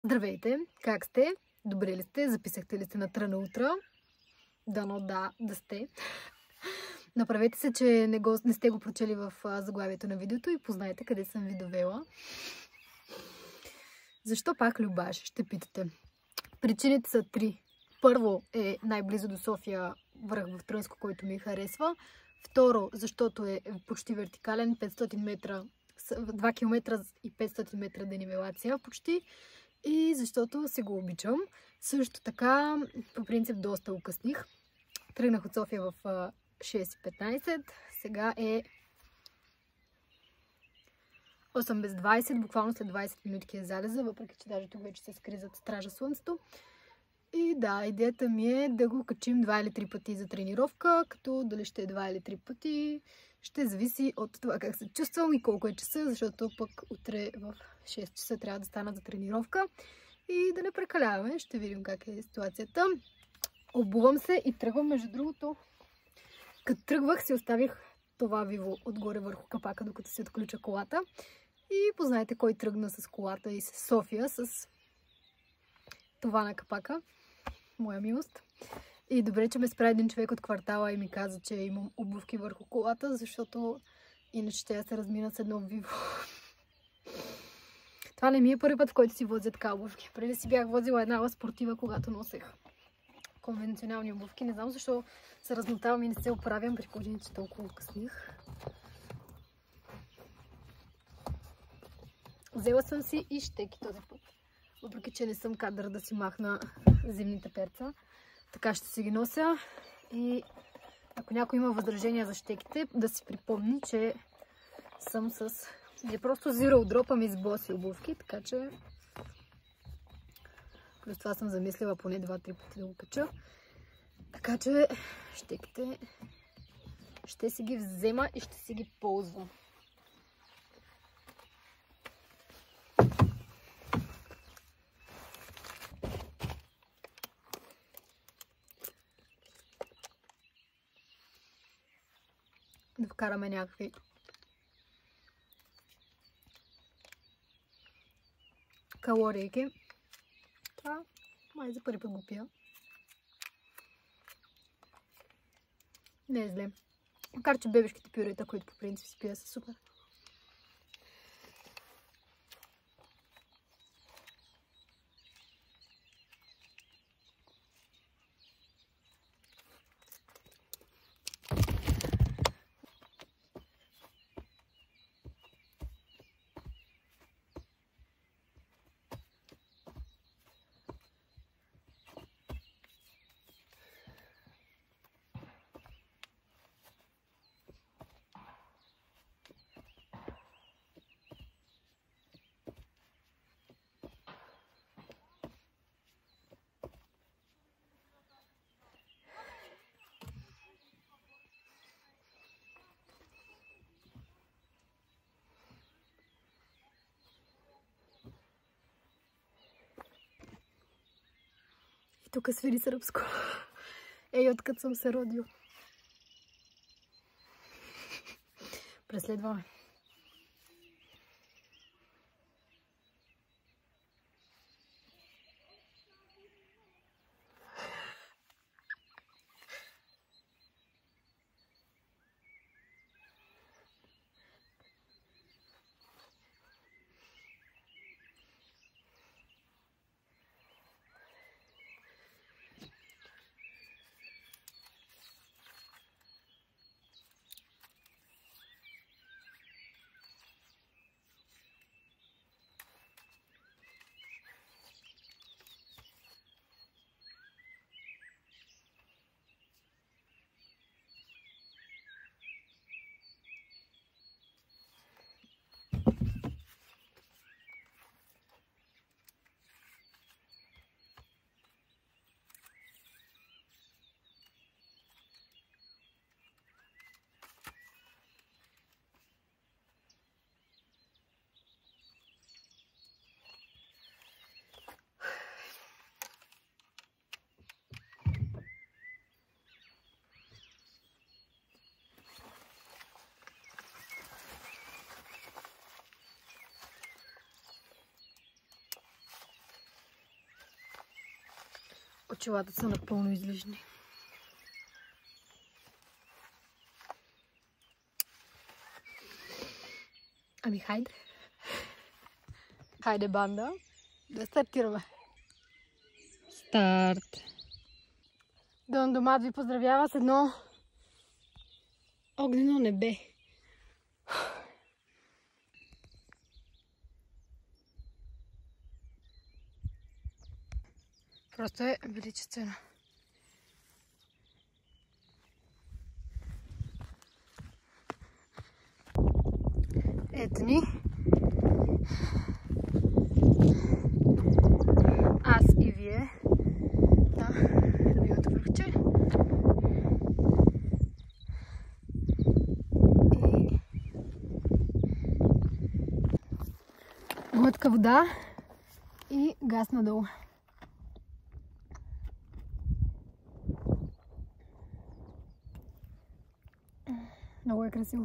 Здравейте! Как сте? Добре ли сте? Записахте ли сте на Тръна утра? Дано да сте. Направете се, че не сте го прочели в заглавието на видеото и познайте къде съм ви довела. Защо пак Любаш? Ще питате. Причините са три. Първо е най-близо до София връх в Трънско, който ми харесва. Второ, защото е почти вертикален, 500 метра, 2 км и 500 метра денивелация почти. И защото се го обичам. Също така, по принцип, доста укъсних. Тръгнах от София в 6:15. Сега е 8 без 20. Буквално след 20 минутки е залеза, въпреки че даже тук вече се скри зад стража слънцето. И да, идеята ми е да го качим 2 или 3 пъти за тренировка, като дали ще е 2 или 3 пъти, ще зависи от това как се чувствам и колко е часа, защото пък утре в 6 часа трябва да стана за тренировка. И да не прекаляваме, ще видим как е ситуацията. Обувам се и тръгвам, между другото. Като тръгвах си оставих това виво отгоре върху капака, докато се отключа колата. И познайте кой тръгна с колата и с София, с това на капака. Моя милост. И добре, че ме спря един човек от квартала и ми каза, че имам обувки върху колата, защото иначе ще я се размина с едно виво. Това не ми е първи път, в който си возя така обувки. Преди си бях возила една спортива, когато носех конвенционални обувки. Не знам защо се размотавам и не се оправям, при положение, че толкова късних. Взела съм си и щеки този път. Въпреки че не съм кадър да си махна зимните перца. Така ще си ги нося. И ако някой има възражения за щеките, да си припомни, че съм с... Не просто zero drop, ами с боси обувки, така че... Плюс това съм замислила поне 2-3 пъти да го кача. Така че щеките ще си ги взема и ще си ги ползвам. Да вкараме някакви калорийки. Това май за първи път го пия. Не е зле. Макар че бебешките пюрета, които по принцип си пия, са супер. Тук свири сръбско. Ей, откъд съм се родил. Преследваме. очилата са напълно излишни. Ами хайде. Хайде, банда. Да стартираме. Старт. Дон Домат ви поздравява с едно огнено небе. Просто е величествено. Ето ни. Аз и вие на любимото връхче. И глътка вода и газ надолу. Много е красиво.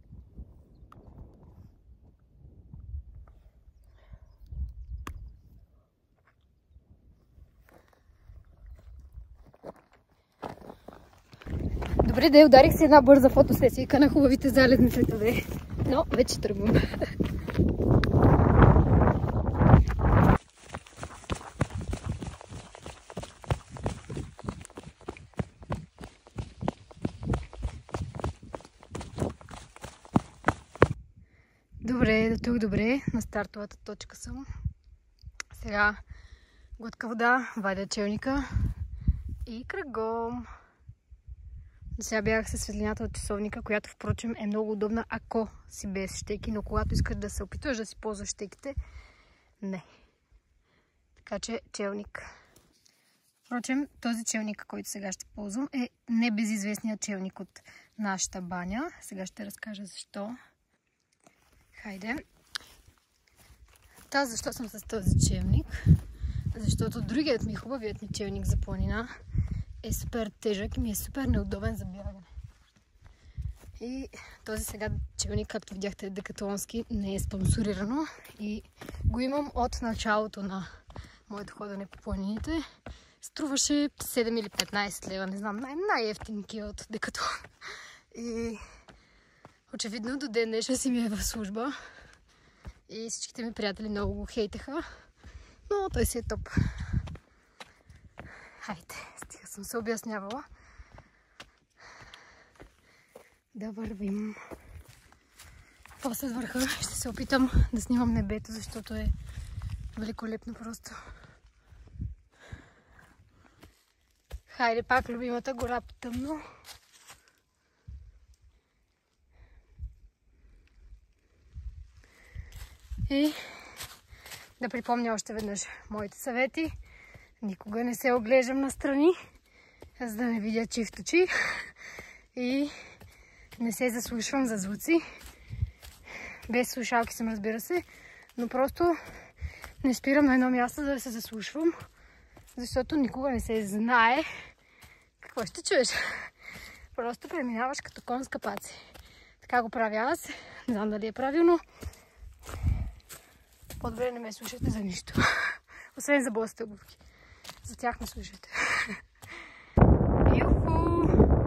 Добре, да ударих си една бърза фотосесия на хубавите залезни цветове, но вече тръгвам. Добре, до тук добре, на стартовата точка съм. Сега глътка вода, вадя челника и кръгом. Сега бягах със светлината от часовника, която впрочем е много удобна, ако си без щеки, но когато искаш да се опитваш да си ползваш щеките, не. Така че челник. Впрочем, този челник, който сега ще ползвам, е небезизвестният челник от нашата баня. Сега ще разкажа защо. Хайде. Защо съм с този челник? Защото другият ми, хубавият ми челник за планина е супер тежък и ми е супер неудобен за бягане. И този сега челник, както видяхте, е декатлонски, не е спонсорирано и го имам от началото на моето ходене по планините. Струваше 7 или 15 лева, не знам, най-ефтинки от Декатлон. И очевидно до ден днешен си ми е в служба и всичките ми приятели много го хейтеха, но той си е топ. Хайде, стига съм се обяснявала. Да вървим. После с върха ще се опитам да снимам небето, защото е великолепно просто. Хайде, пак любимата гора по тъмно. И да припомня още веднъж моите съвети. Никога не се оглеждам настрани, за да не видя чифточи. И не се заслушвам за звуци. Без слушалки съм, разбира се, но просто не спирам на едно място, за да се заслушвам, защото никога не се знае какво ще чуеш. Просто преминаваш като кон с капаци. Така го правя аз. Не знам дали е правилно. По-добре не ме слушайте за нищо. Освен за босите обувки. За тях не слушайте. Юху!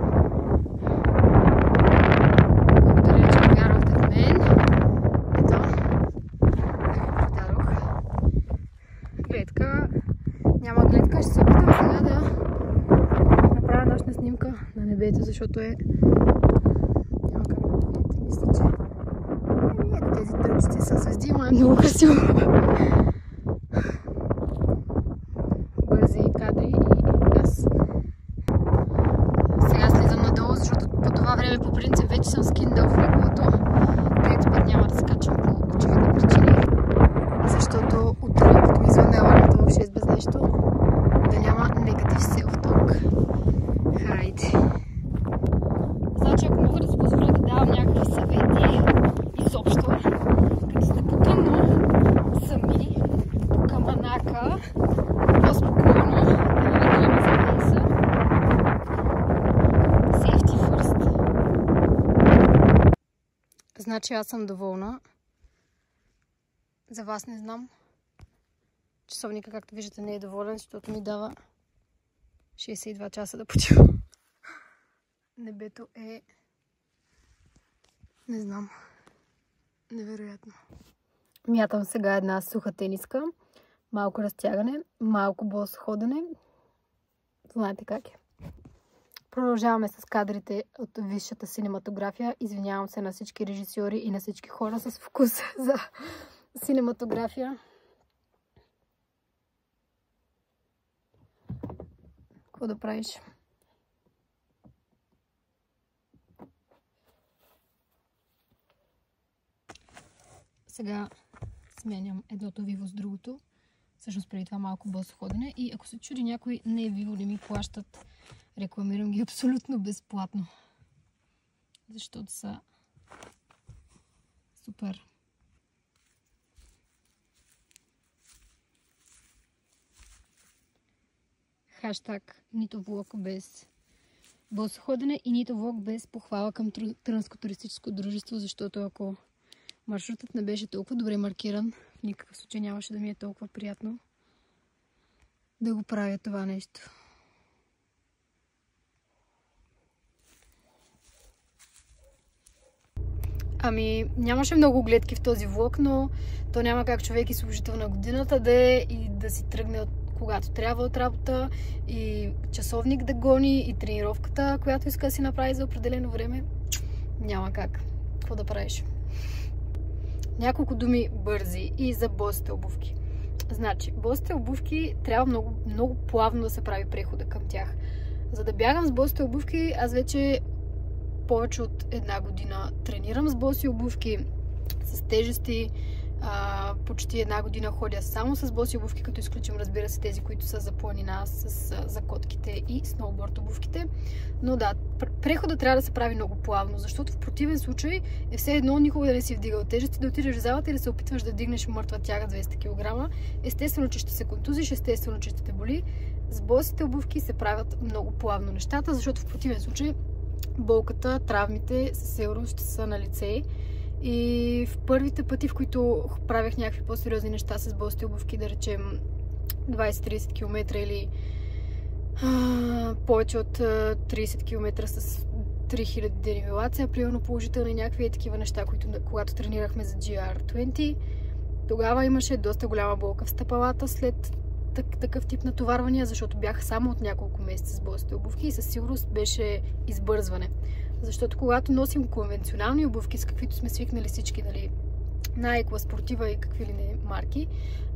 Благодаря, че повярвахте в мен. Ето. Подадох. Гледка. Няма гледка. Ще се опитам сега да направя нощна снимка на небето, защото е... Няма как да видите. Мисля, че... Ето тези тръпчици са звезди, но е много красиво. Бързи кадри и газ. Сега слизам надолу, защото по това време по принцип вече съм скиндал в леглото. Трети път няма да скачам по очевидни причини. Защото утре, като ми звънне алармата в 6 без нещо, да няма негатив селф-ток. Хайде. Значи, ако мога да си позволя да давам някакви съвети, изобщо, като сте потъмно сами, по каманака, по-спокойно, да ви гледаме за пейса. Safety first. Значи аз съм доволна. За вас не знам. Часовника, както виждате, не е доволен, защото ми дава 62 часа да почивам. Небето е... Не знам. Невероятно. Мятам сега една суха тениска. Малко разтягане, малко босо ходене. Знаете как е. Продължаваме с кадрите от висшата синематография. Извинявам се на всички режисьори и на всички хора с вкус за синематография. Какво да правиш? Сега сменям едното виво с другото. Всъщност преди това малко босо ходене. И ако се чуди някой, не е виво, не ми плащат. Рекламирам ги абсолютно безплатно. Защото са супер. Хаштаг нито влог без босо ходене и нито влог без похвала към Трънско туристическо дружество, защото ако маршрутът не беше толкова добре маркиран, в никакъв случай нямаше да ми е толкова приятно да го правя това нещо. Ами, нямаше много гледки в този влог, но то няма как човек и служител на годината да е и да си тръгне когато трябва от работа и часовник да гони и тренировката, която иска да си направи за определено време. Няма как. Какво да правиш? Няколко думи бързи и за босите обувки. Значи, босите обувки трябва много, много плавно да се прави прехода към тях. За да бягам с босите обувки, аз вече повече от една година тренирам с боси обувки, с тежести. Почти една година ходя само с боси обувки, като изключим, разбира се, тези, които са за планина, за котките и сноуборд обувките. Но да, преходът трябва да се прави много плавно, защото в противен случай е все едно никога да не си вдигал тежести, да отидеш в залата и да се опитваш да дигнеш мъртва тяга 200 кг. Естествено, че ще се контузиш, естествено, че ще те боли. С босите обувки се правят много плавно нещата, защото в противен случай болката, травмите със сигурност ще са на лице. И в първите пъти, в които правях някакви по-сериозни неща с босите обувки, да речем 20-30 км или повече от 30 км с 3000 денивелация, примерно положителни някакви такива неща, които когато тренирахме за GR20, тогава имаше доста голяма болка в стъпалата след такъв тип натоварвания, защото бях само от няколко месеца с босите обувки и със сигурност беше избързване. Защото когато носим конвенционални обувки, с каквито сме свикнали всички, нали, Nike, спортива и какви ли не марки,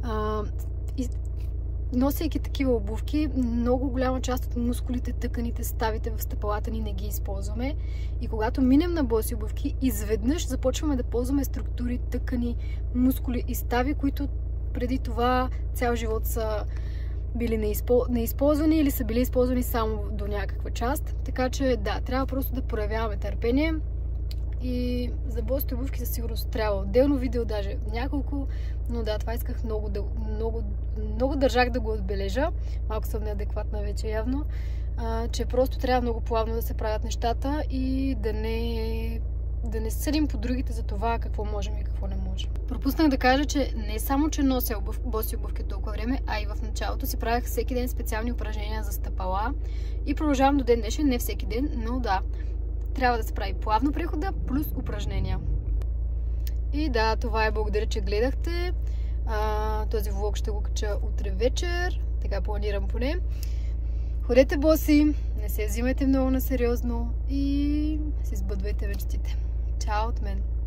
носейки такива обувки, много голяма част от мускулите, тъканите, ставите в стъпалата ни не ги използваме. И когато минем на боси обувки, изведнъж започваме да ползваме структури, тъкани, мускули и стави, които преди това цял живот са били неизползвани или са били използвани само до някаква част. Така че да, трябва просто да проявяваме търпение. И за босите обувки със сигурност трябва отделно видео, даже няколко, но да, това исках много държах да го отбележа. Малко съм неадекватна вече явно, че просто трябва много плавно да се правят нещата и да не съдим по другите за това какво можем и какво не можем. Пропуснах да кажа, че не само, че нося боси обувки толкова време, а и в началото си правях всеки ден специални упражнения за стъпала и продължавам до ден днешен, не всеки ден, но да, трябва да се прави плавно прехода плюс упражнения. И да, това е. Благодаря, че гледахте. Този влог ще го кача утре вечер, така планирам поне. Ходете боси, не се взимайте много на сериозно и си сбъдвайте мечтите. Чао от мен!